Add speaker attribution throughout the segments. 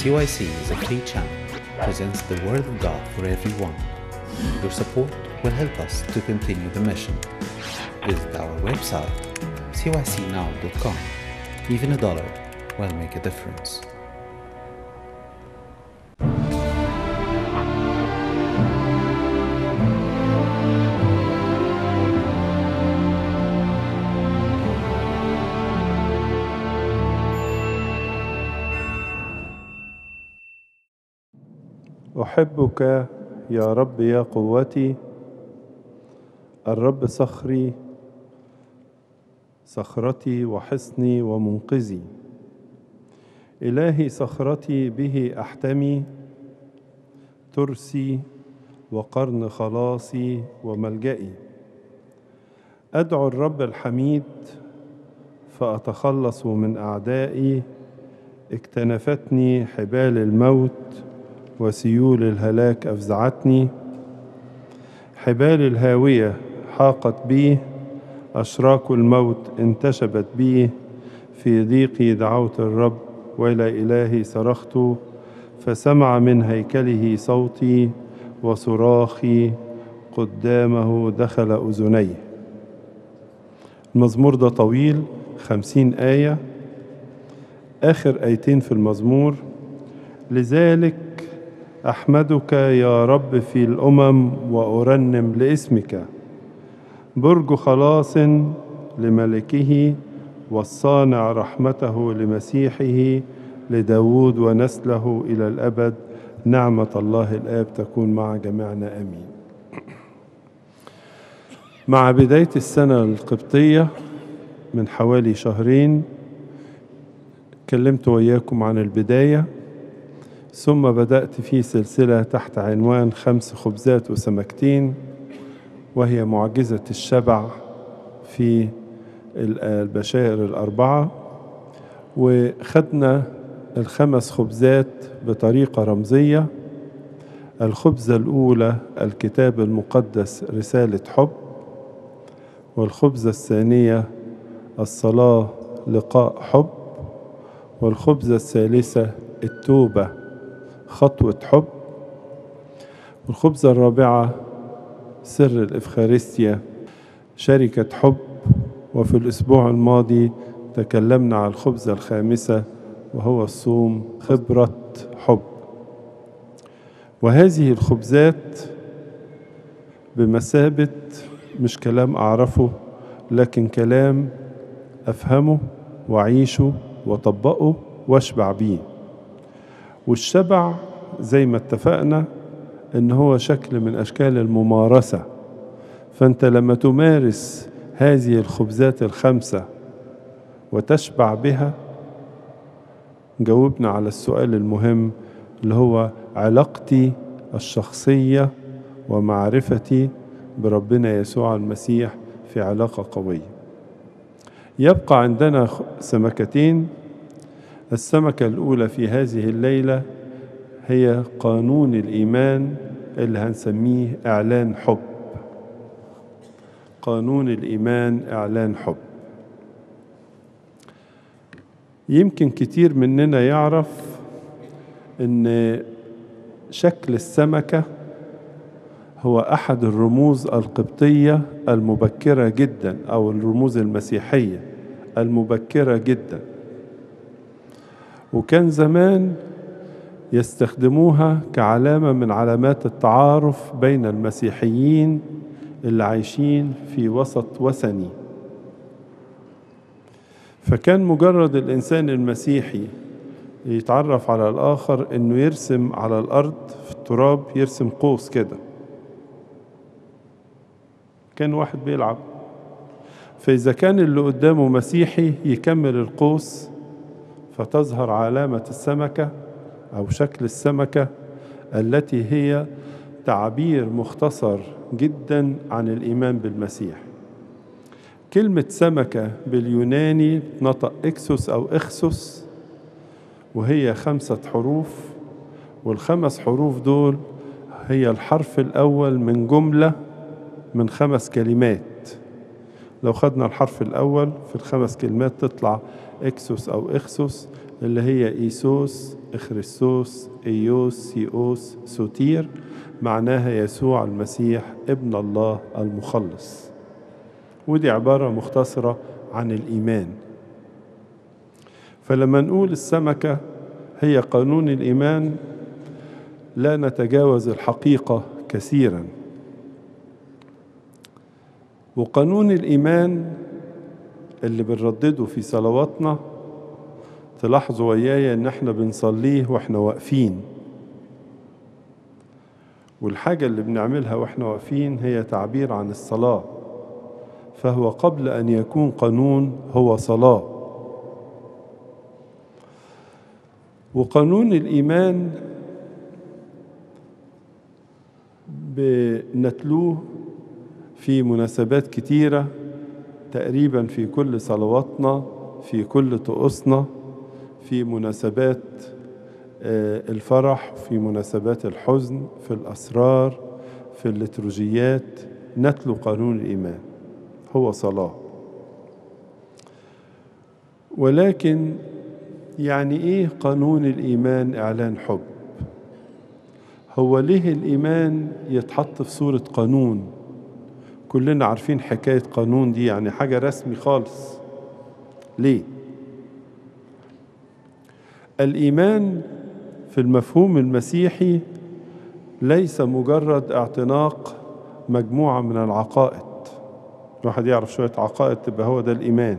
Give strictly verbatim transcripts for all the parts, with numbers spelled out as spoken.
Speaker 1: C Y C is a free channel, presents the Word of God for everyone. Your support will help us to continue the mission. Visit our website, C Y C now dot com. Even a dollar will make a difference.
Speaker 2: أحبك يا رب يا قوتي، الرب صخري صخرتي وحصني ومنقذي، إلهي صخرتي به أحتمي، ترسي وقرن خلاصي وملجئي. أدعو الرب الحميد فأتخلص من أعدائي، اكتنفتني حبال الموت وسيول الهلاك أفزعتني، حبال الهاوية حاقت بي، أشراك الموت انتشبت بي، في ضيقي دعوت الرب وإلى إلهي صرخت، فسمع من هيكله صوتي وصراخي قدامه دخل أذني. المزمور ده طويل، خمسين آية، آخر آيتين في المزمور: لذلك أحمدك يا رب في الأمم وأرنم لاسمك، برج خلاص لملكه والصانع رحمته لمسيحه، لداود ونسله إلى الأبد. نعمة الله الآب تكون مع جميعنا آمين. مع بداية السنة القبطية من حوالي شهرين اتكلمت وياكم عن البداية، ثم بدأت في سلسلة تحت عنوان خمس خبزات وسمكتين، وهي معجزة الشبع في البشائر الأربعة. وخدنا الخمس خبزات بطريقة رمزية. الخبزة الأولى الكتاب المقدس رسالة حب، والخبزة الثانية الصلاة لقاء حب، والخبزة الثالثة التوبة خطوة حب، والخبزة الرابعة سر الإفخارستيا شركة حب. وفي الأسبوع الماضي تكلمنا عن الخبزة الخامسة وهو الصوم خبرة حب. وهذه الخبزات بمثابة مش كلام أعرفه، لكن كلام أفهمه وأعيشه وطبقه واشبع بيه. والشبع زي ما اتفقنا إن هو شكل من أشكال الممارسة، فأنت لما تمارس هذه الخبزات الخمسة وتشبع بها، جاوبنا على السؤال المهم اللي هو علاقتي الشخصية ومعرفتي بربنا يسوع المسيح في علاقة قوية. يبقى عندنا سمكتين. السمكة الأولى في هذه الليلة هي قانون الإيمان اللي هنسميه إعلان حب. قانون الإيمان إعلان حب. يمكن كتير مننا يعرف إن شكل السمكة هو أحد الرموز القبطية المبكرة جدا، أو الرموز المسيحية المبكرة جدا. وكان زمان يستخدموها كعلامة من علامات التعارف بين المسيحيين اللي عايشين في وسط وثني. فكان مجرد الإنسان المسيحي يتعرف على الآخر إنه يرسم على الأرض في التراب، يرسم قوس كده، كان واحد بيلعب. فإذا كان اللي قدامه مسيحي يكمل القوس، فتظهر علامة السمكة أو شكل السمكة التي هي تعبير مختصر جدا عن الإيمان بالمسيح. كلمة سمكة باليوناني نطق إكسوس أو إخسوس، وهي خمسة حروف، والخمس حروف دول هي الحرف الأول من جملة من خمس كلمات. لو خدنا الحرف الأول في الخمس كلمات تطلع إكسوس أو إخسوس، اللي هي إيسوس، إخريستوس، إيوس، سيوس، سوتير، معناها يسوع المسيح ابن الله المخلص. ودي عبارة مختصرة عن الإيمان. فلما نقول السمكة هي قانون الإيمان لا نتجاوز الحقيقة كثيرا. وقانون الإيمان اللي بنردده في صلواتنا تلاحظوا وياي ان احنا بنصليه واحنا واقفين، والحاجة اللي بنعملها واحنا واقفين هي تعبير عن الصلاة، فهو قبل ان يكون قانون هو صلاة. وقانون الإيمان بنتلوه في مناسبات كتيرة، تقريبا في كل صلواتنا، في كل طقوسنا، في مناسبات الفرح، في مناسبات الحزن، في الأسرار، في الليتورجيات، نتلو قانون الإيمان هو صلاة. ولكن يعني إيه قانون الإيمان إعلان حب؟ هو ليه الإيمان يتحط في صورة قانون؟ كلنا عارفين حكاية قانون دي، يعني حاجة رسمي خالص. ليه؟ الإيمان في المفهوم المسيحي ليس مجرد اعتناق مجموعة من العقائد، الواحد يعرف شوية عقائد تبقى هو ده الإيمان،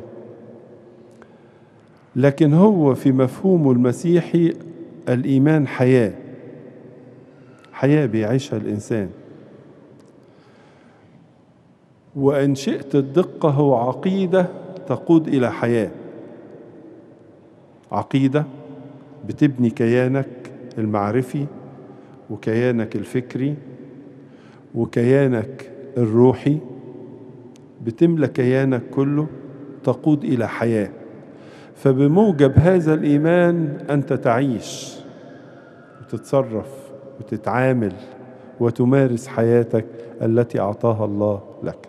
Speaker 2: لكن هو في مفهومه المسيحي الإيمان حياة، حياة بيعيشها الإنسان. وإن شئت الدقة هو عقيدة تقود إلى حياة، عقيدة بتبني كيانك المعرفي وكيانك الفكري وكيانك الروحي، بتملى كيانك كله، تقود إلى حياة. فبموجب هذا الإيمان أنت تعيش وتتصرف وتتعامل وتمارس حياتك التي أعطاها الله لك.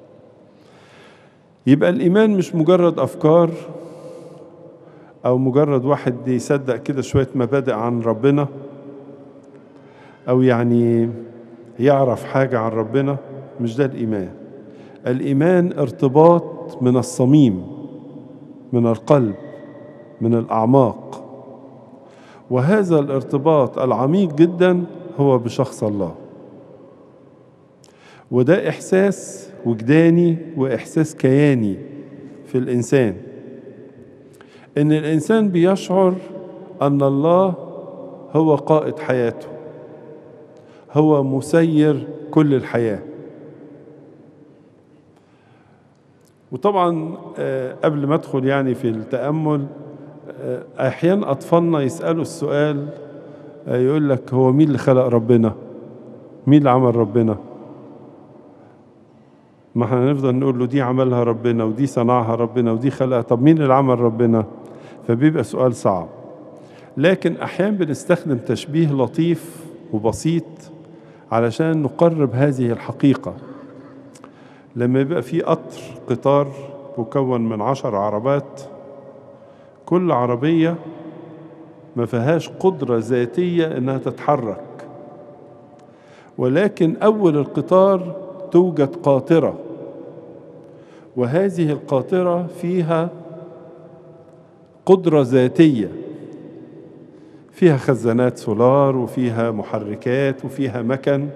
Speaker 2: يبقى الإيمان مش مجرد أفكار أو مجرد واحد يصدق كده شوية مبادئ عن ربنا، أو يعني يعرف حاجة عن ربنا. مش ده الإيمان. الإيمان ارتباط من الصميم، من القلب، من الأعماق، وهذا الارتباط العميق جدا هو بشخص الله. وده إحساس وجداني وإحساس كياني في الإنسان، إن الإنسان بيشعر أن الله هو قائد حياته، هو مسير كل الحياة. وطبعا قبل ما أدخل يعني في التأمل، أحيانا أطفالنا يسألوا السؤال، يقول لك هو مين اللي خلق ربنا؟ مين اللي عمل ربنا؟ ما احنا نفضل نقول له دي عملها ربنا ودي صنعها ربنا ودي خلقها، طب مين اللي عمل ربنا؟ فبيبقى سؤال صعب. لكن أحيانا بنستخدم تشبيه لطيف وبسيط علشان نقرب هذه الحقيقة. لما يبقى في قطر قطار مكون من عشر عربات، كل عربية ما فيهاش قدرة ذاتية انها تتحرك، ولكن اول القطار توجد قاطرة، وهذه القاطرة فيها قدرة ذاتية، فيها خزانات سولار وفيها محركات وفيها مكن.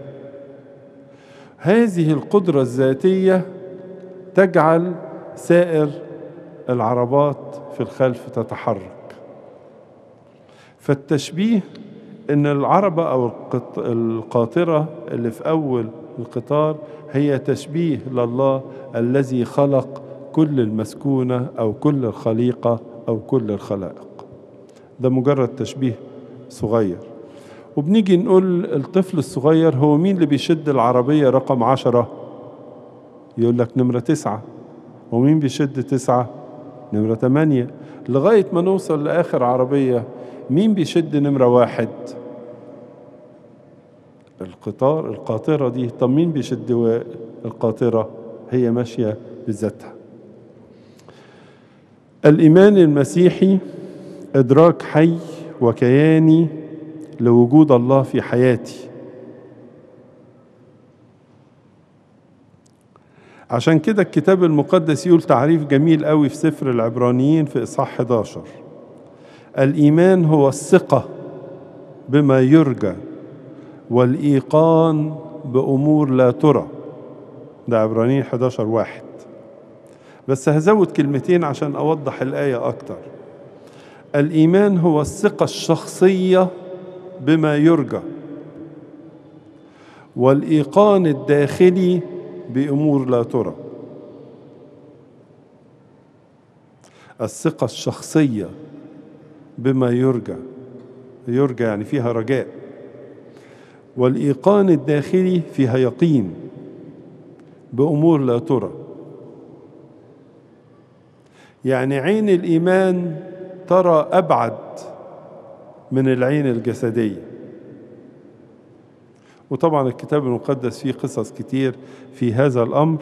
Speaker 2: هذه القدرة الذاتية تجعل سائر العربات في الخلف تتحرك. فالتشبيه ان العربة او القاطرة اللي في اول القطار هي تشبيه لله الذي خلق كل المسكونة او كل الخليقة او كل الخلائق. ده مجرد تشبيه صغير. وبنيجي نقول الطفل الصغير هو مين اللي بيشد العربية رقم عشرة؟ يقول لك نمرة تسعة. ومين بيشد تسعة؟ نمرة تمانية. لغاية ما نوصل لآخر عربية، مين بيشد نمرة واحد؟ القطار القاطرة دي. طب مين بيشد القاطرة؟ هي ماشية بذاتها. الإيمان المسيحي إدراك حي وكياني لوجود الله في حياتي. عشان كده الكتاب المقدس يقول تعريف جميل قوي في سفر العبرانيين في إصحاح إحدى عشر: الإيمان هو الثقة بما يرجى والإيقان بأمور لا ترى. ده عبرانيين إحدى عشر واحد. بس هزود كلمتين عشان أوضح الآية أكتر. الإيمان هو الثقة الشخصية بما يرجى، والإيقان الداخلي بأمور لا ترى. الثقة الشخصية بما يرجى، يرجى يعني فيها رجاء، والإيقان الداخلي فيها يقين بأمور لا ترى. يعني عين الإيمان ترى أبعد من العين الجسدية. وطبعا الكتاب المقدس فيه قصص كتير في هذا الأمر.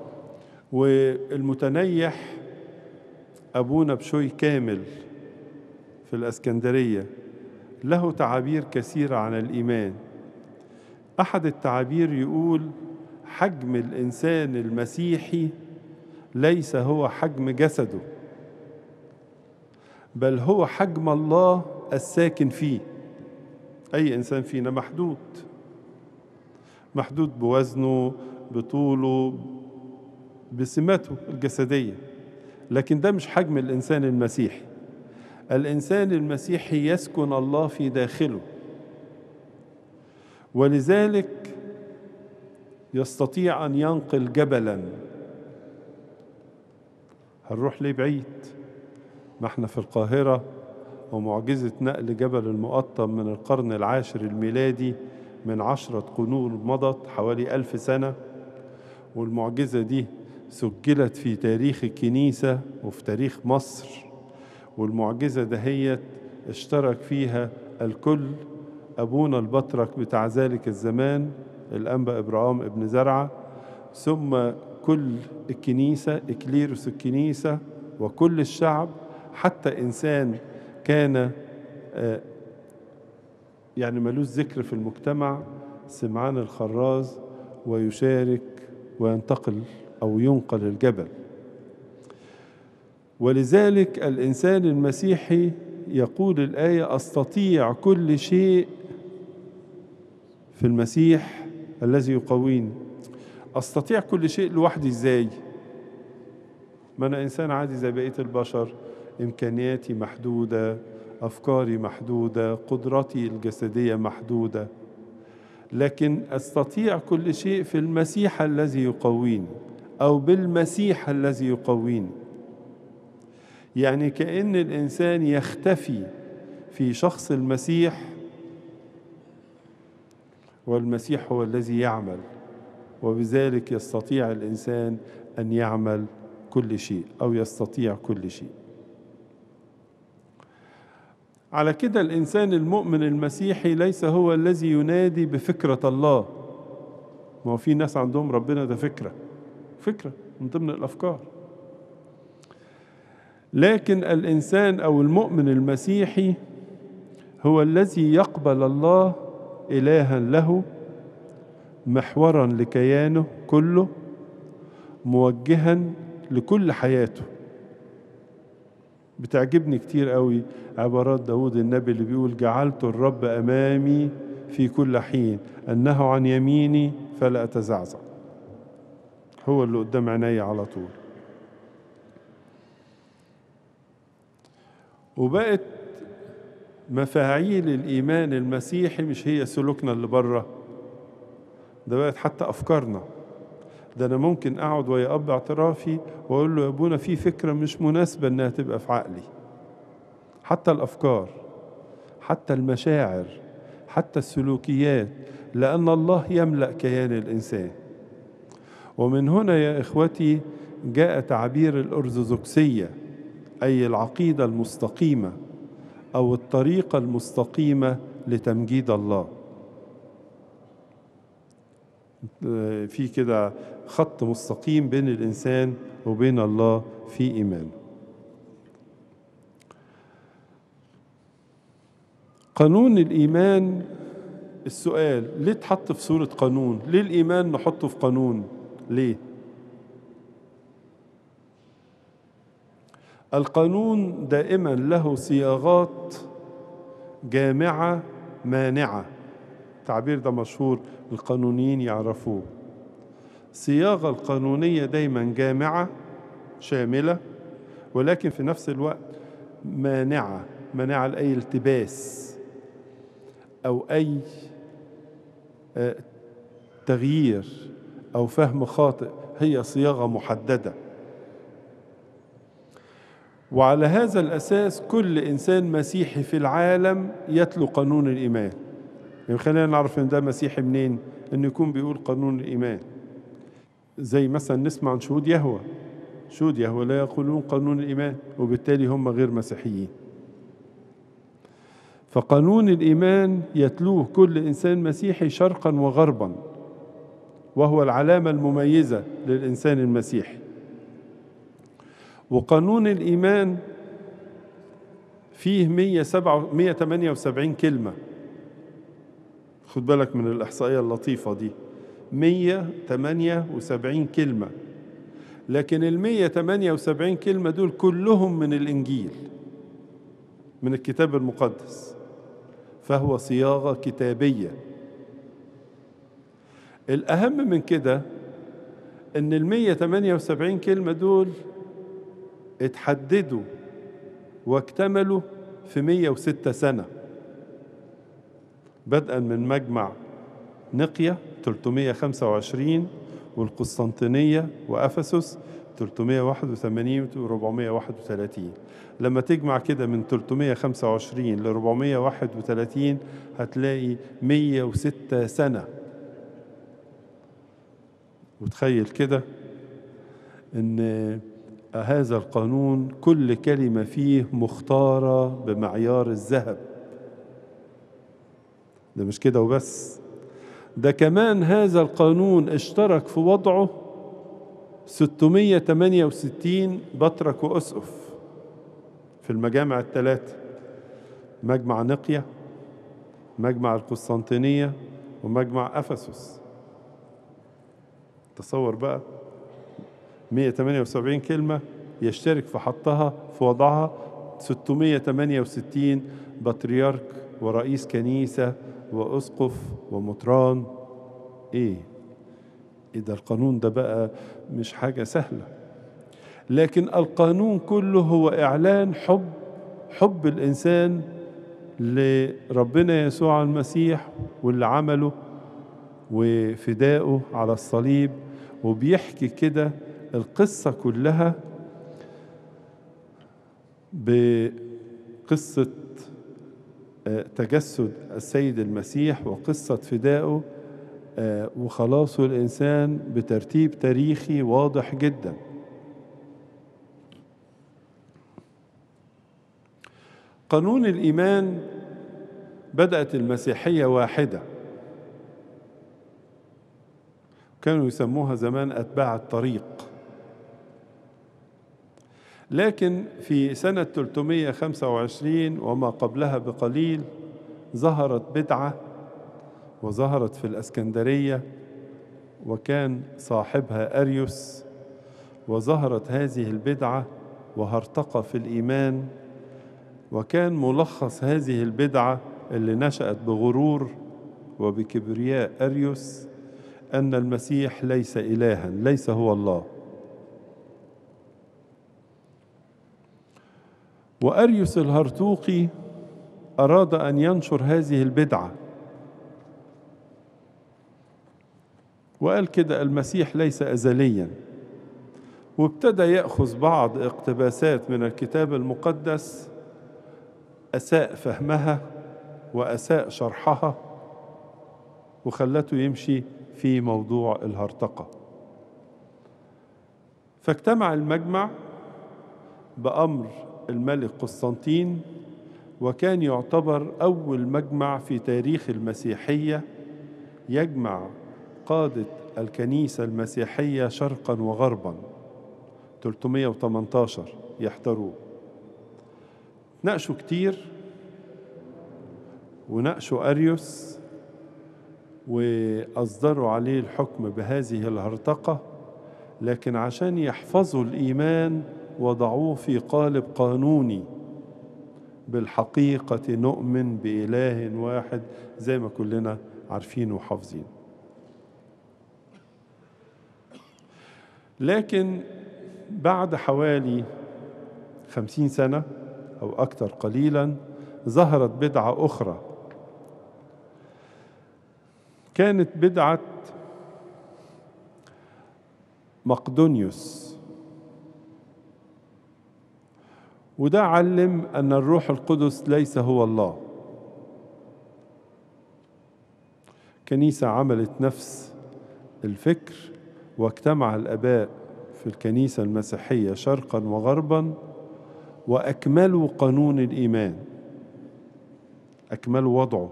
Speaker 2: والمتنيح أبونا بشوي كامل في الإسكندرية له تعابير كثيرة عن الإيمان. أحد التعابير يقول: حجم الإنسان المسيحي ليس هو حجم جسده، بل هو حجم الله الساكن فيه. أي إنسان فينا محدود، محدود بوزنه، بطوله، بسماته الجسدية، لكن ده مش حجم الإنسان المسيحي. الإنسان المسيحي يسكن الله في داخله، ولذلك يستطيع أن ينقل جبلا. هنروح ليه بعيد؟ ما احنا في القاهرة، ومعجزة نقل جبل المقطم من القرن العاشر الميلادي، من عشرة قرون مضت، حوالي ألف سنة. والمعجزة دي سجلت في تاريخ الكنيسة وفي تاريخ مصر. والمعجزة دهيت اشترك فيها الكل. أبونا البطرك بتاع ذلك الزمان الأنبا إبراهام ابن زرعة، ثم كل الكنيسة، إكليروس الكنيسة، وكل الشعب، حتى إنسان كان يعني ملوش ذكر في المجتمع، سمعان الخراز، ويشارك وينتقل أو ينقل الجبل. ولذلك الإنسان المسيحي يقول الآية: أستطيع كل شيء في المسيح الذي يقويني. أستطيع كل شيء لوحدي إزاي؟ ما أنا إنسان عادي زي بقية البشر، إمكانياتي محدودة، أفكاري محدودة، قدرتي الجسدية محدودة، لكن أستطيع كل شيء في المسيح الذي يقويني، أو بالمسيح الذي يقويني. يعني كأن الإنسان يختفي في شخص المسيح، والمسيح هو الذي يعمل، وبذلك يستطيع الإنسان أن يعمل كل شيء، أو يستطيع كل شيء. على كده الإنسان المؤمن المسيحي ليس هو الذي ينادي بفكرة الله. ما هو في ناس عندهم ربنا ده فكرة، فكرة من ضمن الأفكار. لكن الإنسان أو المؤمن المسيحي هو الذي يقبل الله إلها له، محورا لكيانه كله، موجها لكل حياته. بتعجبني كتير قوي عبارات داود النبي اللي بيقول: جعلت الرب أمامي في كل حين، أنه عن يميني فلا أتزعزع. هو اللي قدام عيني على طول. وبقت مفاعيل الإيمان المسيحي مش هي سلوكنا اللي بره، ده بقت حتى أفكارنا. ده أنا ممكن أقعد ويا أب اعترافي وأقول له: يا أبونا في فكرة مش مناسبة إنها تبقى في عقلي. حتى الأفكار، حتى المشاعر، حتى السلوكيات، لأن الله يملأ كيان الإنسان. ومن هنا يا إخوتي جاء تعبير الأرثوذكسية، أي العقيدة المستقيمة أو الطريقة المستقيمة لتمجيد الله. في كده خط مستقيم بين الإنسان وبين الله في إيمانه. قانون الإيمان، السؤال ليه اتحط في صورة قانون؟ ليه الإيمان نحطه في قانون؟ ليه؟ القانون دائما له صياغات جامعة مانعة، التعبير ده مشهور القانونيين يعرفوه. الصياغة القانونية دايما جامعة شاملة، ولكن في نفس الوقت مانعة، مانعة لأي التباس أو أي تغيير أو فهم خاطئ، هي صياغة محددة. وعلى هذا الأساس كل إنسان مسيحي في العالم يتلو قانون الإيمان. يعني خلينا نعرف إن ده مسيحي منين؟ إنه يكون بيقول قانون الإيمان. زي مثلا نسمع عن شهود يهوه، شهود يهوه لا يقولون قانون الإيمان، وبالتالي هم غير مسيحيين. فقانون الإيمان يتلوه كل إنسان مسيحي شرقا وغربا، وهو العلامة المميزة للإنسان المسيحي. وقانون الإيمان فيه مية وتمانية وسبعين كلمة، خد بالك من الإحصائية اللطيفة دي، مية وتمانية وسبعين كلمة. لكن ال مية وتمانية وسبعين كلمة دول كلهم من الإنجيل، من الكتاب المقدس، فهو صياغة كتابية. الأهم من كده إن ال مية وتمانية وسبعين كلمة دول اتحددوا واكتملوا في مية وستة سنة، بدءا من مجمع نقية ثلاثمية وخمسة وعشرين والقسطنطينية وأفسس ثلاثمية وواحد وثمانين وأربعمية وواحد وثلاثين. لما تجمع كده من ثلاثمية وخمسة وعشرين ل أربعمية وواحد وثلاثين هتلاقي مية وستة سنة. وتخيل كده إن هذا القانون كل كلمة فيه مختارة بمعيار الذهب. ده مش كده وبس، ده كمان هذا القانون اشترك في وضعه ستمية وتمانية وستين بطرك وأسقف في المجامع الثلاثة، مجمع نقية، مجمع القسطنطينية، ومجمع أفسس. تصور بقى مية وتمانية وسبعين كلمة يشترك في حطها في وضعها ستمية وتمانية وستين بطريرك ورئيس كنيسة وأسقف ومطران. إيه إيه ده؟ القانون ده بقى مش حاجة سهلة. لكن القانون كله هو إعلان حب حب الإنسان لربنا يسوع المسيح واللي عمله وفدائه على الصليب. وبيحكي كده القصة كلها بقصة تجسد السيد المسيح وقصة فدائه وخلاصه الإنسان بترتيب تاريخي واضح جدا. قانون الإيمان بدأت المسيحية واحدة، كانوا يسموها زمان أتباع الطريق. لكن في سنة ثلاثمية وخمسة وعشرين وما قبلها بقليل ظهرت بدعة، وظهرت في الإسكندرية، وكان صاحبها أريوس. وظهرت هذه البدعة وهرطقة في الإيمان. وكان ملخص هذه البدعة اللي نشأت بغرور وبكبرياء أريوس أن المسيح ليس إلها، ليس هو الله. وأريوس الهرطوقي أراد أن ينشر هذه البدعة، وقال كده المسيح ليس أزليا. وابتدى يأخذ بعض اقتباسات من الكتاب المقدس أساء فهمها وأساء شرحها، وخلته يمشي في موضوع الهرطقة. فاجتمع المجمع بأمر الملك قسطنطين، وكان يعتبر أول مجمع في تاريخ المسيحية يجمع قادة الكنيسة المسيحية شرقا وغربا، ثلاثمية وتمنتاشر يحضروه. ناقشوا كتير وناقشوا أريوس وأصدروا عليه الحكم بهذه الهرطقة، لكن عشان يحفظوا الإيمان وضعوه في قالب قانوني: بالحقيقة نؤمن بإله واحد، زي ما كلنا عارفين وحافظين. لكن بعد حوالي خمسين سنة أو أكثر قليلا ظهرت بدعة أخرى، كانت بدعة مقدونيوس، وده علم أن الروح القدس ليس هو الله. كنيسة عملت نفس الفكر، واجتمع الآباء في الكنيسة المسيحية شرقا وغربا وأكملوا قانون الإيمان، أكملوا وضعه.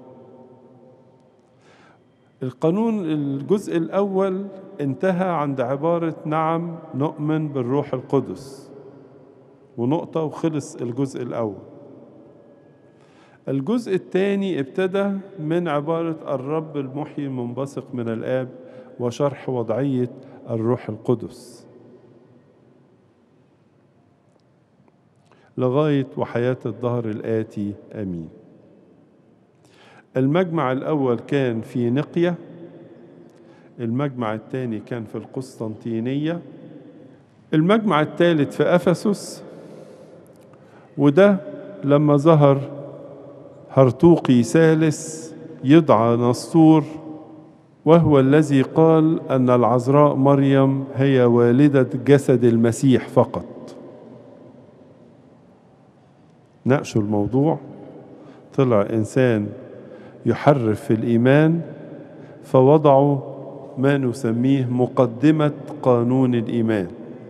Speaker 2: القانون الجزء الأول انتهى عند عبارة نعم نؤمن بالروح القدس، ونقطة وخلص الجزء الأول. الجزء الثاني ابتدى من عبارة الرب المحيي المنبثق من الآب، وشرح وضعية الروح القدس لغاية وحياة الدهر الآتي آمين. المجمع الأول كان في نقية، المجمع الثاني كان في القسطنطينية، المجمع الثالث في أفسس. وده لما ظهر هرطوقي ثالث يدعى نسطور، وهو الذي قال أن العذراء مريم هي والدة جسد المسيح فقط. ناقشوا الموضوع، طلع إنسان يحرف في الإيمان، فوضعوا ما نسميه مقدمة قانون الإيمان.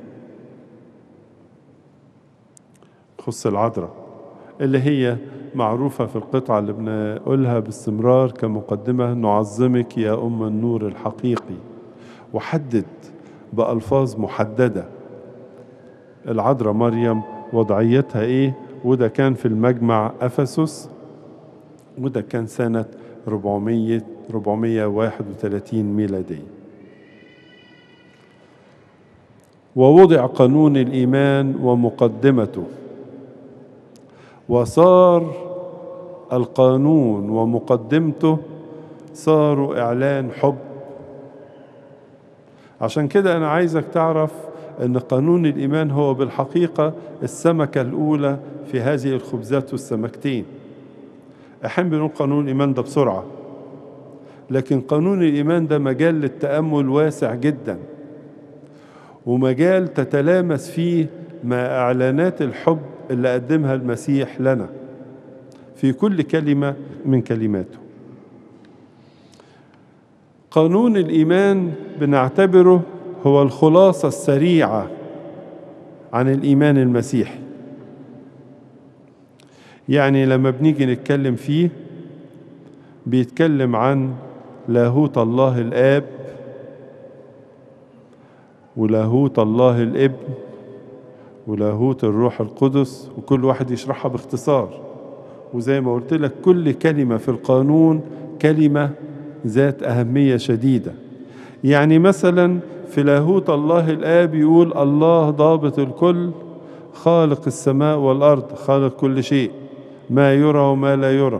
Speaker 2: خص العذراء اللي هي معروفة في القطعة اللي بنقولها باستمرار كمقدمة: نعظمك يا أم النور الحقيقي، وحدد بألفاظ محددة العذراء مريم وضعيتها إيه. وده كان في المجمع أفسس، وده كان سنة أربعمائة وواحد وثلاثين ميلادية. ووضع قانون الإيمان ومقدمته، وصار القانون ومقدمته صاروا إعلان حب. عشان كده أنا عايزك تعرف أن قانون الإيمان هو بالحقيقة السمكة الأولى في هذه الخبزات والسمكتين. أحيانا بنقول قانون الإيمان ده بسرعة، لكن قانون الإيمان ده مجال للتأمل واسع جدا، ومجال تتلامس فيه مع إعلانات الحب اللي قدمها المسيح لنا في كل كلمة من كلماته. قانون الإيمان بنعتبره هو الخلاصة السريعة عن الإيمان المسيحي. يعني لما بنيجي نتكلم فيه بيتكلم عن لاهوت الله الآب ولاهوت الله الابن ولاهوت الروح القدس، وكل واحد يشرحها باختصار. وزي ما قلت لك كل كلمة في القانون كلمة ذات أهمية شديدة. يعني مثلا في لاهوت الله الآب يقول الله ضابط الكل، خالق السماء والأرض، خالق كل شيء ما يرى وما لا يرى.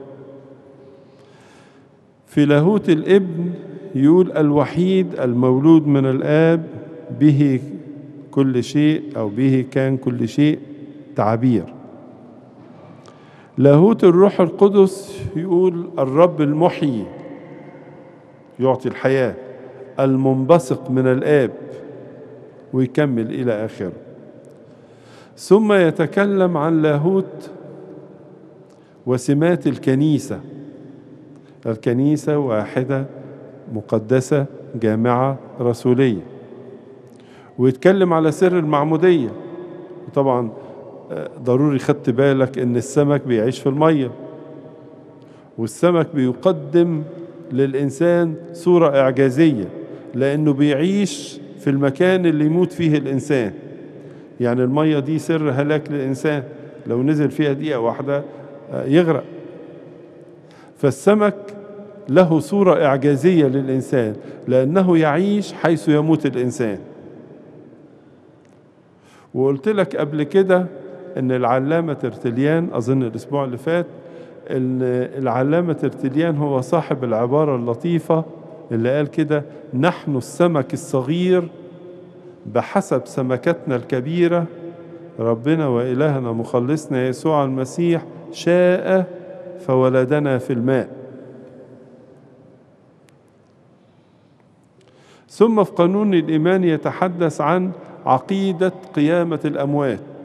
Speaker 2: في لاهوت الابن يقول الوحيد المولود من الآب، به كل شيء أو به كان كل شيء، تعبير. لاهوت الروح القدس يقول الرب المحيي، يعطي الحياة، المنبثق من الآب، ويكمل إلى آخره. ثم يتكلم عن لاهوت وسمات الكنيسة. الكنيسة واحدة مقدسة جامعة رسولية، ويتكلم على سر المعمودية. طبعا ضروري خدت بالك ان السمك بيعيش في المية، والسمك بيقدم للإنسان صورة إعجازية، لأنه بيعيش في المكان اللي يموت فيه الإنسان. يعني المية دي سر هلاك للإنسان، لو نزل فيها دقيقة واحدة يغرق. فالسمك له صورة إعجازية للإنسان لأنه يعيش حيث يموت الإنسان. وقلت لك قبل كده إن العلامة ترتليان، أظن الأسبوع اللي فات، إن العلامة ترتليان هو صاحب العبارة اللطيفة اللي قال كده: نحن السمك الصغير بحسب سمكتنا الكبيرة، ربنا وإلهنا مخلصنا يسوع المسيح شاء فولدنا في الماء. ثم في قانون الإيمان يتحدث عن عقيدة قيامة الأموات،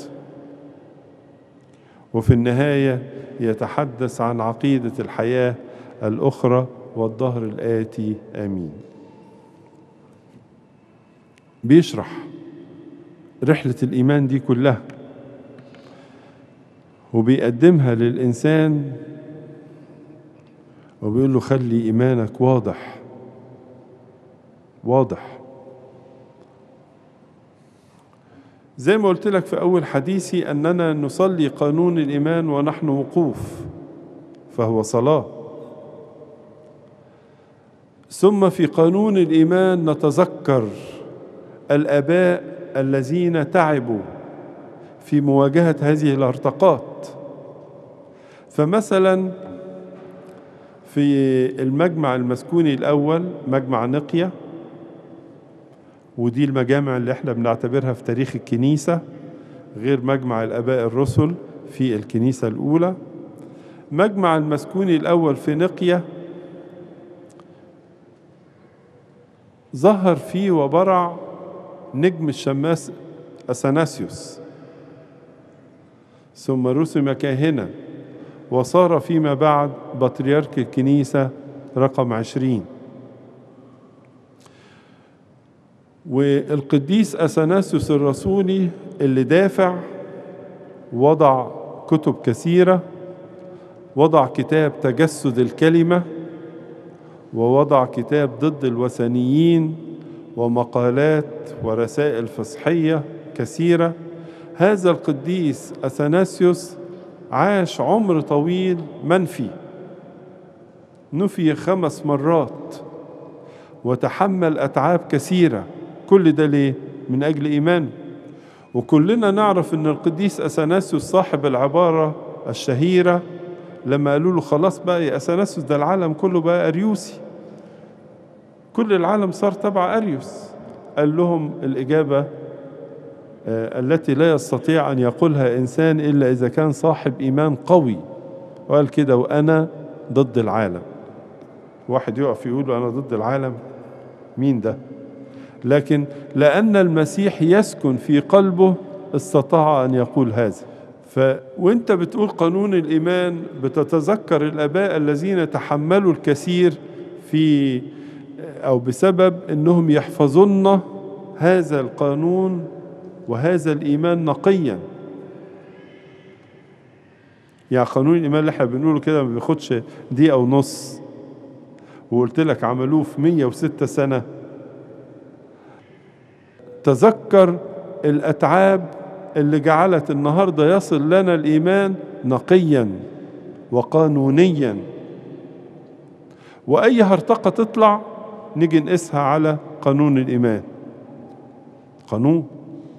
Speaker 2: وفي النهاية يتحدث عن عقيدة الحياة الأخرى والظهر الآتي. آمين. بيشرح رحلة الإيمان دي كلها وبيقدمها للإنسان وبيقول له: خلي إيمانك واضح واضح. زي ما قلت لك في أول حديثي أننا نصلي قانون الإيمان ونحن وقوف، فهو صلاة. ثم في قانون الإيمان نتذكر الآباء الذين تعبوا في مواجهة هذه الارتقاءات. فمثلا في المجمع المسكوني الأول، مجمع نقية، ودي المجامع اللي احنا بنعتبرها في تاريخ الكنيسة غير مجمع الآباء الرسل في الكنيسة الأولى. مجمع المسكوني الأول في نقية ظهر فيه وبرع نجم الشماس أثناسيوس، ثم رسم كاهنا وصار فيما بعد بطريرك الكنيسة رقم عشرين. والقديس أثناسيوس الرسولي اللي دافع وضع كتب كثيرة، وضع كتاب تجسد الكلمة، ووضع كتاب ضد الوثنيين، ومقالات ورسائل فصحية كثيرة. هذا القديس أثناسيوس عاش عمر طويل منفي، نفي خمس مرات وتحمل أتعاب كثيرة. كل ده ليه؟ من أجل إيمانه. وكلنا نعرف أن القديس أثناسيوس صاحب العبارة الشهيرة لما قالوا له: خلاص بقى يا أثناسيوس، ده العالم كله بقى أريوسي، كل العالم صار تبع أريوس. قال لهم الإجابة آه التي لا يستطيع أن يقولها إنسان إلا إذا كان صاحب إيمان قوي. وقال كده: وأنا ضد العالم. واحد يقف يقول أنا ضد العالم؟ مين ده؟ لكن لأن المسيح يسكن في قلبه استطاع أن يقول هذا. فوانت بتقول قانون الإيمان بتتذكر الآباء الذين تحملوا الكثير في أو بسبب أنهم يحفظون هذا القانون وهذا الإيمان نقيا. يعني قانون الإيمان اللي احنا بنقوله كده ما بياخدش دقيقة ونص، وقلت لك عملوه في مية وستة سنة. تذكر الأتعاب اللي جعلت النهاردة يصل لنا الإيمان نقيا وقانونيا، وأي هرطقة تطلع نيجي نقيسها على قانون الإيمان. قانون.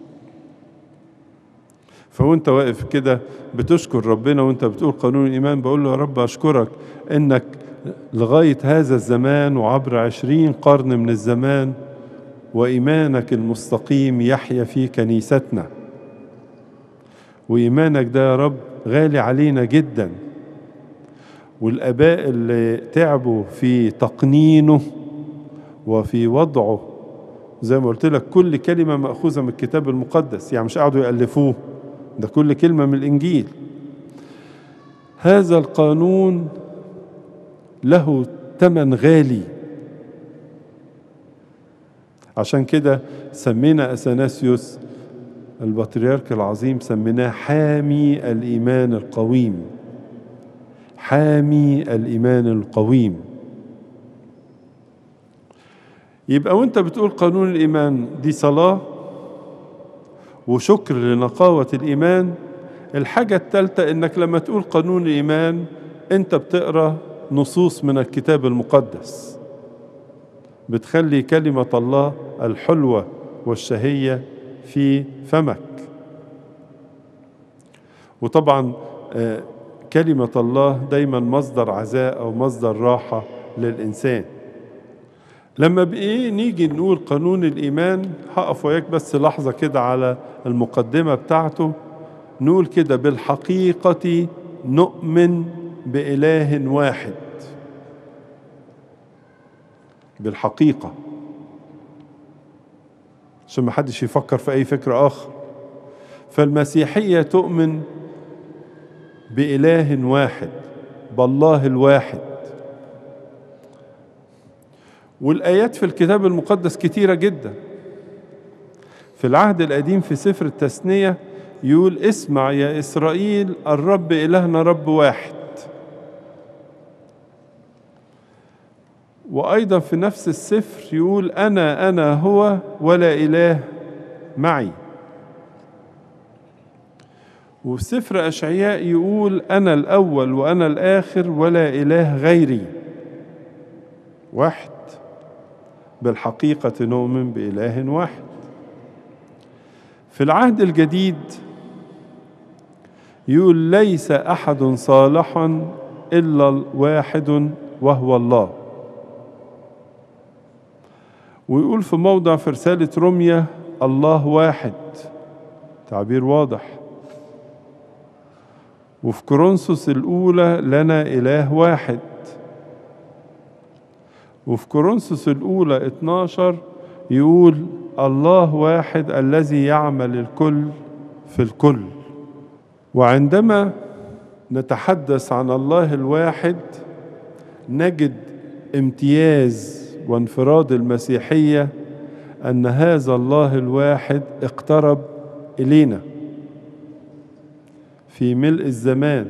Speaker 2: فوانت واقف كده بتشكر ربنا وانت بتقول قانون الإيمان، بقول له: يا رب أشكرك إنك لغاية هذا الزمان وعبر عشرين قرن من الزمان وإيمانك المستقيم يحيا في كنيستنا، وإيمانك ده يا رب غالي علينا جدا. والآباء اللي تعبوا في تقنينه وفي وضعه، زي ما قلت لك كل كلمة مأخوذة من الكتاب المقدس، يعني مش قاعدوا يألفوه، ده كل كلمة من الإنجيل. هذا القانون له ثمن غالي، عشان كده سمينا أثناسيوس البطريرك العظيم سميناه حامي الإيمان القويم. حامي الإيمان القويم. يبقى وانت بتقول قانون الإيمان دي صلاة وشكر لنقاوة الإيمان. الحاجة الثالثة انك لما تقول قانون الإيمان انت بتقرأ نصوص من الكتاب المقدس بتخلي كلمة الله الحلوة والشهية في فمك. وطبعا كلمة الله دايما مصدر عزاء أو مصدر راحة للإنسان. لما بإيه نيجي نقول قانون الإيمان، هقف وياك بس لحظة كده على المقدمة بتاعته. نقول كده: بالحقيقة نؤمن بإله واحد. بالحقيقة، عشان ما حدش يفكر في أي فكر آخر. فالمسيحية تؤمن بإله واحد، بالله الواحد. والآيات في الكتاب المقدس كتيرة جدا. في العهد القديم في سفر التثنية يقول: اسمع يا إسرائيل، الرب إلهنا رب واحد. وأيضا في نفس السفر يقول: أنا أنا هو ولا إله معي. وفي سفر أشعياء يقول: أنا الأول وأنا الآخر ولا إله غيري. واحد، بالحقيقة نؤمن بإله واحد. في العهد الجديد يقول: ليس أحد صالحا إلا واحد وهو الله. ويقول في موضع في رسالة روميا: الله واحد، تعبير واضح. وفي كورنثوس الأولى: لنا إله واحد. وفي كورنثوس الأولى اتناشر يقول: الله واحد الذي يعمل الكل في الكل. وعندما نتحدث عن الله الواحد نجد امتياز وانفراد المسيحية أن هذا الله الواحد اقترب إلينا في ملء الزمان.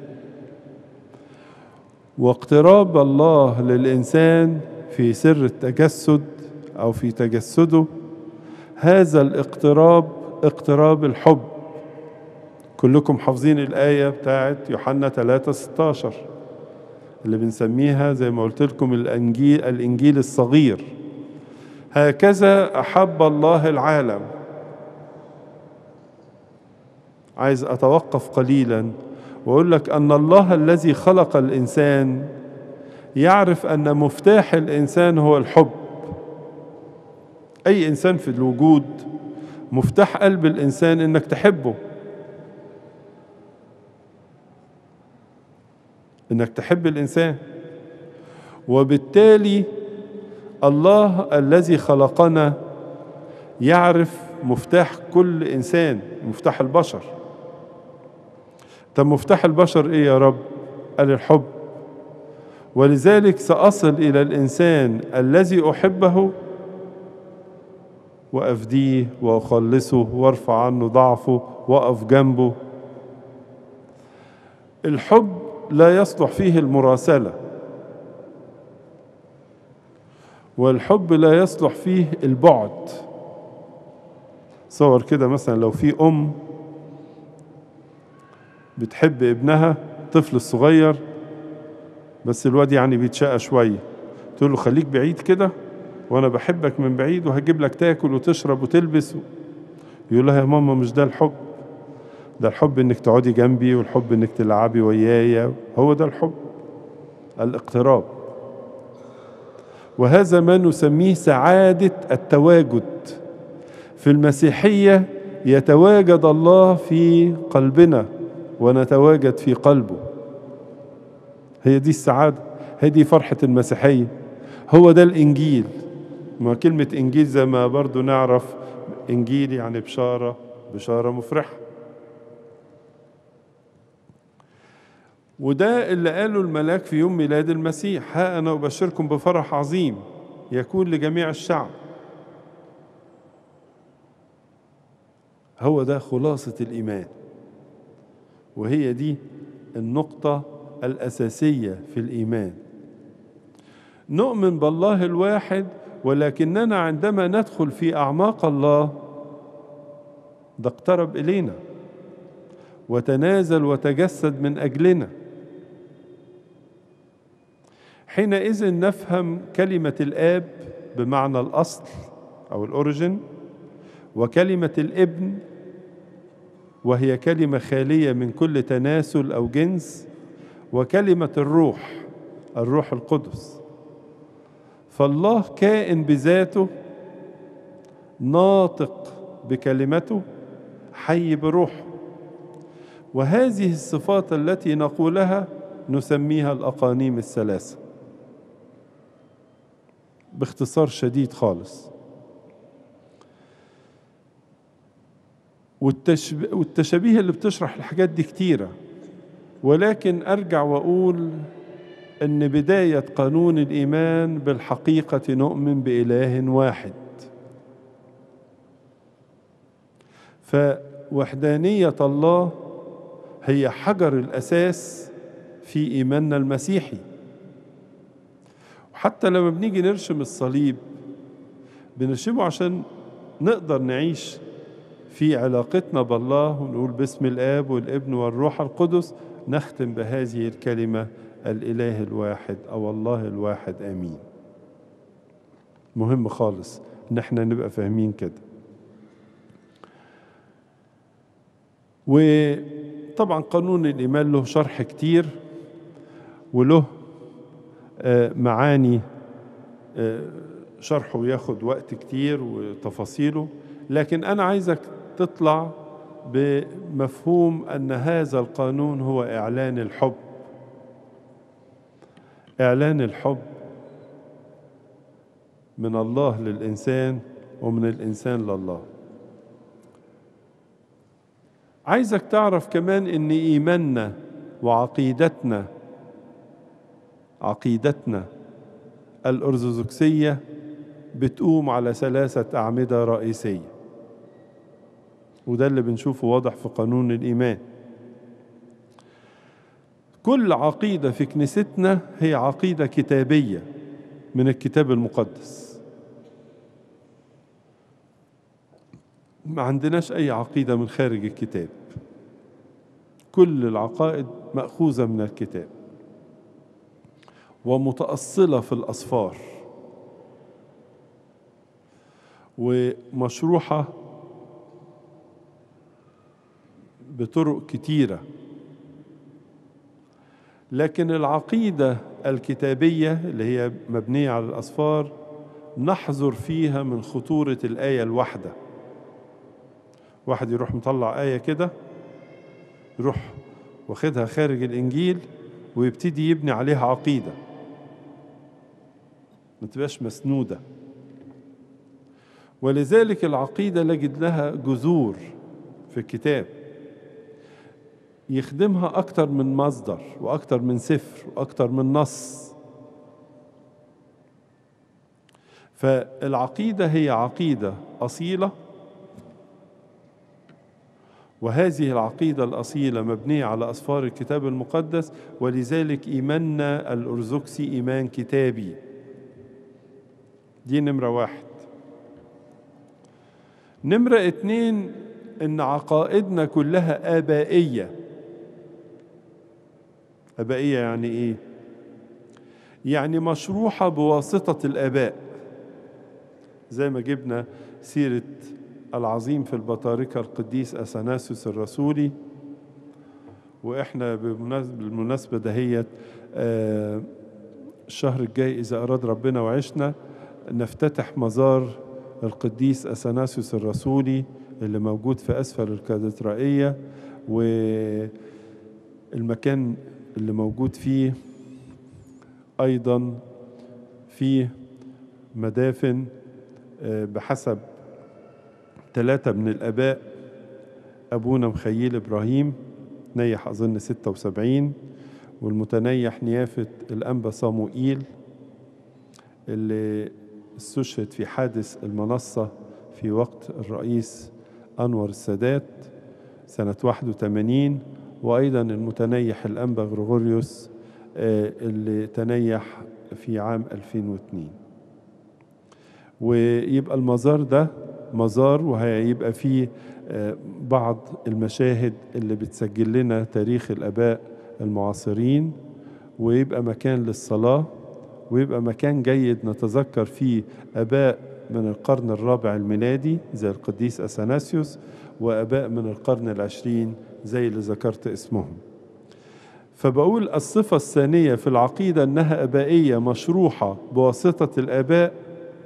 Speaker 2: واقتراب الله للإنسان في سر التجسد أو في تجسده، هذا الاقتراب اقتراب الحب. كلكم حافظين الآية بتاعت يوحنا ثلاثة ستاشر اللي بنسميها زي ما قلت لكم الإنجيل, الإنجيل الصغير: هكذا أحب الله العالم. عايز أتوقف قليلا وأقول لك أن الله الذي خلق الإنسان يعرف أن مفتاح الإنسان هو الحب. أي إنسان في الوجود مفتاح قلب الإنسان إنك تحبه، إنك تحب الإنسان. وبالتالي الله الذي خلقنا يعرف مفتاح كل إنسان، مفتاح البشر. طب مفتاح البشر إيه يا رب؟ قال: الحب. ولذلك سأصل إلى الإنسان الذي أحبه وأفديه وأخلصه وارفع عنه ضعفه وأقف جنبه. الحب لا يصلح فيه المراسلة، والحب لا يصلح فيه البعد. صور كده مثلا لو في أم بتحب ابنها، طفل الصغير، بس الواد يعني بيتشقى شوية، تقول له: خليك بعيد كده وأنا بحبك من بعيد وهجيب لك تاكل وتشرب وتلبس. يقول لها: يا ماما مش ده الحب، ده الحب إنك تقعدي جنبي، والحب إنك تلعبي ويايا. هو ده الحب، الاقتراب. وهذا ما نسميه سعادة التواجد. في المسيحية يتواجد الله في قلبنا ونتواجد في قلبه. هي دي السعادة، هي دي فرحة المسيحية، هو ده الإنجيل. ما كلمة إنجيل زي ما برضو نعرف إنجيل يعني بشارة، بشارة مفرحة. وده اللي قاله الملاك في يوم ميلاد المسيح: ها أنا أبشركم بفرح عظيم يكون لجميع الشعب. هو ده خلاصة الإيمان، وهي دي النقطة الأساسية في الإيمان. نؤمن بالله الواحد، ولكننا عندما ندخل في أعماق الله ده اقترب إلينا وتنازل وتجسد من أجلنا. حينئذ نفهم كلمة الآب بمعنى الأصل أو الأوريجين، وكلمة الابن وهي كلمة خالية من كل تناسل أو جنس، وكلمة الروح الروح القدس. فالله كائن بذاته، ناطق بكلمته، حي بروحه. وهذه الصفات التي نقولها نسميها الأقانيم الثلاثة باختصار شديد خالص. والتشابيه اللي بتشرح الحاجات دي كتيرة، ولكن أرجع وأقول أن بداية قانون الإيمان بالحقيقة نؤمن بإله واحد. فوحدانية الله هي حجر الأساس في إيماننا المسيحي. وحتى لما بنيجي نرشم الصليب بنرشمه عشان نقدر نعيش في علاقتنا بالله، ونقول باسم الآب والابن والروح القدس، نختم بهذه الكلمة الإله الواحد أو الله الواحد آمين. مهم خالص إن احنا نبقى فاهمين كده. وطبعا قانون الإيمان له شرح كتير وله معاني شرحه ياخد وقت كتير وتفاصيله، لكن أنا عايزك تطلع بمفهوم أن هذا القانون هو إعلان الحب. إعلان الحب من الله للإنسان ومن الإنسان لله. عايزك تعرف كمان إن إيماننا وعقيدتنا عقيدتنا الأرثوذكسية بتقوم على ثلاثة أعمدة رئيسية، وده اللي بنشوفه واضح في قانون الإيمان. كل عقيدة في كنيستنا هي عقيدة كتابية من الكتاب المقدس. ما عندناش أي عقيدة من خارج الكتاب، كل العقائد مأخوذة من الكتاب ومتأصلة في الأسفار ومشروحة بطرق كتيرة. لكن العقيدة الكتابية اللي هي مبنية على الأسفار نحذر فيها من خطورة الآية الواحدة. واحد يروح مطلع آية كده، يروح واخدها خارج الإنجيل ويبتدي يبني عليها عقيدة ما تبقاش مسنودة. ولذلك العقيدة نجد لها جذور في الكتاب يخدمها أكتر من مصدر وأكتر من سفر وأكتر من نص. فالعقيدة هي عقيدة أصيلة، وهذه العقيدة الأصيلة مبنية على أسفار الكتاب المقدس، ولذلك إيماننا الأرثوذكسي إيمان كتابي. دي نمرة واحد. نمرة اتنين إن عقائدنا كلها آبائية. آبائية يعني إيه؟ يعني مشروحة بواسطة الآباء، زي ما جبنا سيرة العظيم في البطاركة القديس أثناسيوس الرسولي. وإحنا بالمناسبة دهيت الشهر الجاي إذا أراد ربنا وعشنا نفتتح مزار القديس أثناسيوس الرسولي اللي موجود في أسفل الكاتدرائية، والمكان اللي موجود فيه أيضا فيه مدافن بحسب ثلاثة من الآباء. أبونا مخيل إبراهيم نيح أظن ستة وسبعين، والمتنيح نيافة الأنبا صاموئيل اللي استشهد في حادث المنصة في وقت الرئيس أنور السادات سنة واحد وثمانين، وأيضا المتنيح الأنبا غريغوريوس اللي تنيح في عام ألفين واثنين. ويبقى المزار ده مزار وهيبقى فيه بعض المشاهد اللي بتسجل لنا تاريخ الآباء المعاصرين، ويبقى مكان للصلاة ويبقى مكان جيد نتذكر فيه آباء من القرن الرابع الميلادي زي القديس أثناسيوس، وآباء من القرن العشرين زي اللي ذكرت اسمهم. فبقول الصفة الثانية في العقيدة أنها آبائية مشروحة بواسطة الآباء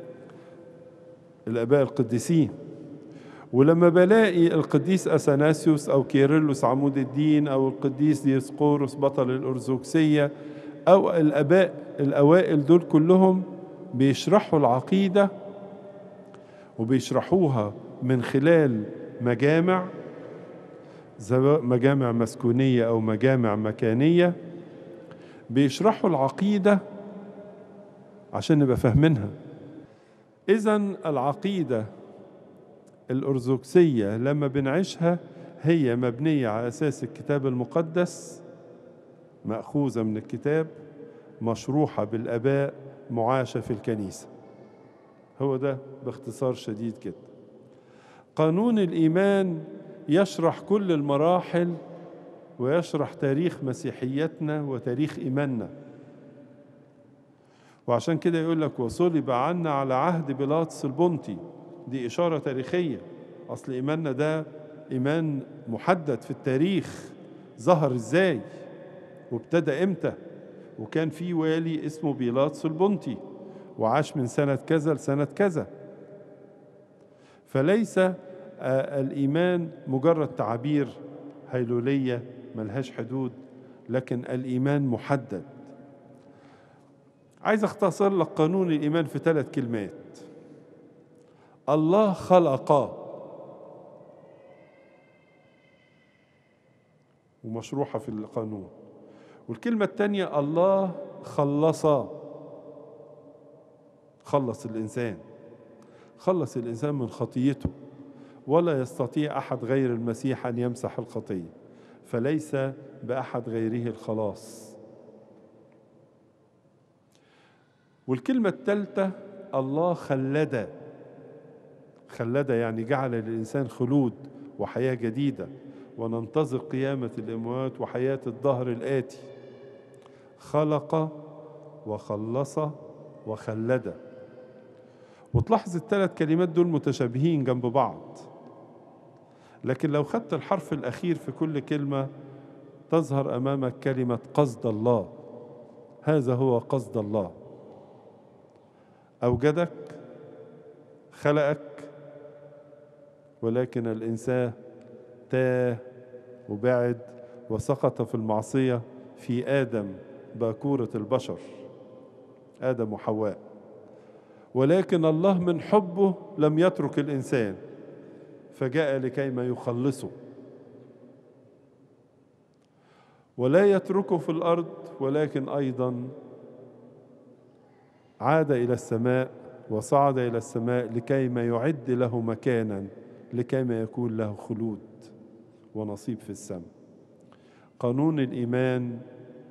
Speaker 2: الآباء القديسين. ولما بلاقي القديس أثناسيوس أو كيرلس عمود الدين أو القديس ديسقوروس بطل الأرثوذكسية أو الآباء الأوائل دول كلهم بيشرحوا العقيدة وبيشرحوها من خلال مجامع، سواء مجامع مسكونية أو مجامع مكانية، بيشرحوا العقيدة عشان نبقى فاهمينها. إذن العقيدة الأرثوذكسية لما بنعيشها هي مبنية على أساس الكتاب المقدس، مأخوذة من الكتاب، مشروحة بالآباء، معاشة في الكنيسة. هو ده باختصار شديد كده. قانون الإيمان يشرح كل المراحل ويشرح تاريخ مسيحيتنا وتاريخ إيماننا. وعشان كده يقول لك وصلب عنا على عهد بيلاطس البنطي، دي إشارة تاريخية. أصل إيماننا ده إيمان محدد في التاريخ، ظهر إزاي وابتدى إمتى، وكان في والي اسمه بيلاطس البنطي وعاش من سنة كذا لسنة كذا. فليس الإيمان مجرد تعابير هيلولية ملهاش حدود، لكن الإيمان محدد. عايز اختصر لك قانون الإيمان في ثلاث كلمات: الله خلق، ومشروحة في القانون. والكلمة الثانية الله خلص، خلص الإنسان، خلص الإنسان من خطيته، ولا يستطيع أحد غير المسيح أن يمسح الخطية، فليس بأحد غيره الخلاص. والكلمة الثالثة الله خلد، خلد يعني جعل للإنسان خلود وحياة جديدة، وننتظر قيامة الأموات وحياة الدهر الآتي. خلق وخلص وخلد. وتلاحظ الثلاث كلمات دول متشابهين جنب بعض، لكن لو خدت الحرف الأخير في كل كلمة تظهر أمامك كلمة قصد الله. هذا هو قصد الله: أوجدك، خلقك، ولكن الإنسان تاه وبعد وسقط في المعصية في آدم باكورة البشر، آدم وحواء. ولكن الله من حبه لم يترك الإنسان، فجاء لكيما يخلصه، ولا يتركه في الأرض، ولكن أيضا عاد إلى السماء وصعد إلى السماء لكيما يعد له مكانا، لكيما يكون له خلود ونصيب في السماء. قانون الإيمان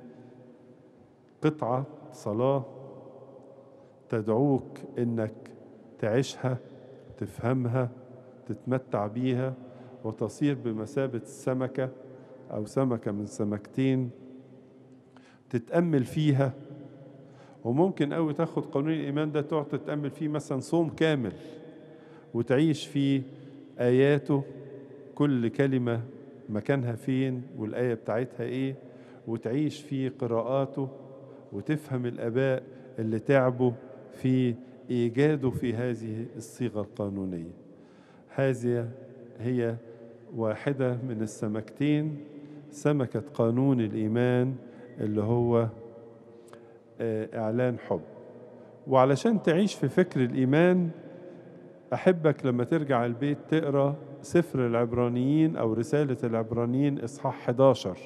Speaker 2: قطعة صلاة تدعوك إنك تعيشها، تفهمها، تتمتع بيها، وتصير بمثابة السمكة أو سمكة من سمكتين تتأمل فيها. وممكن أوي تاخد قانون الإيمان ده تقعد تتأمل فيه مثلا صوم كامل وتعيش فيه آياته، كل كلمة مكانها فين والآية بتاعتها إيه، وتعيش فيه قراءاته وتفهم الآباء اللي تعبوا في إيجاده في هذه الصيغة القانونية. هذه هي واحدة من السمكتين، سمكة قانون الإيمان اللي هو إعلان حب. وعلشان تعيش في فكر الإيمان أحبك لما ترجع البيت تقرأ سفر العبرانيين أو رسالة العبرانيين إصحاح إحدى عشر،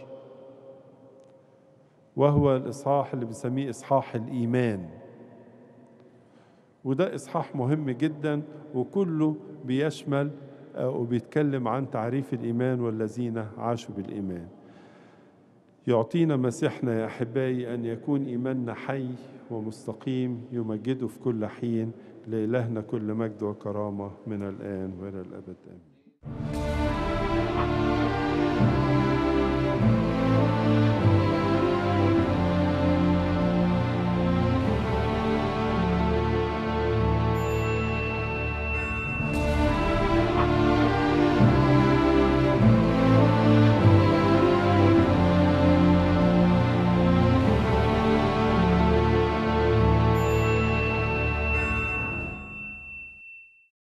Speaker 2: وهو الإصحاح اللي بنسميه إصحاح الإيمان. وده إصحاح مهم جدا، وكله بيشمل وبيتكلم عن تعريف الإيمان والذين عاشوا بالإيمان. يعطينا مسيحنا يا أحبائي أن يكون إيماننا حي ومستقيم يمجده في كل حين. لإلهنا كل مجد وكرامة من الآن وإلى الأبد آمين.